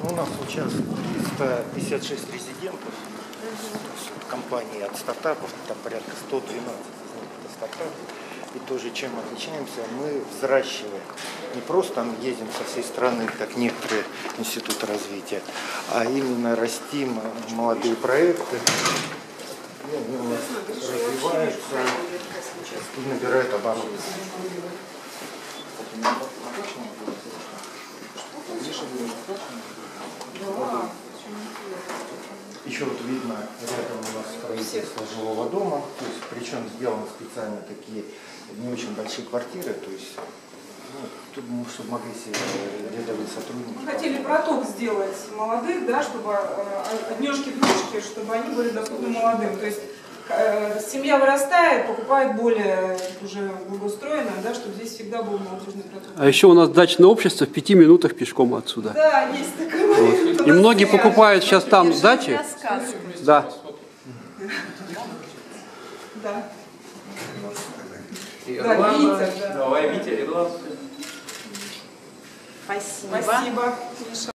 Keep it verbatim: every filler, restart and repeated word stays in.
У нас участвует триста пятьдесят шесть резидентов, компании от стартапов, там порядка сто двенадцать из них это стартапы. И тоже чем отличаемся, мы взращиваем. Не просто там ездим со всей страны, как некоторые институты развития, а именно растим молодые проекты. И они у нас развиваются и набирают обороты. Еще вот видно, рядом у нас строительство жилого дома, то есть причем сделаны специально такие не очень большие квартиры, то есть ну, тут, чтобы могли себе рядовые сотрудники. Мы хотели проток сделать молодых, да, чтобы однешки-двушки, чтобы они были доступны молодым. То есть э, семья вырастает, покупает более уже благоустроенное, да, чтобы здесь всегда был молодежный проток. А еще у нас дачное общество в пяти минутах пешком отсюда. Да, есть такой момент. Вот. И многие покупают сейчас там дачи. Да. Да. Ирланда. Да, Витя, да. Давай, Витя, Ирланда. Спасибо. Спасибо.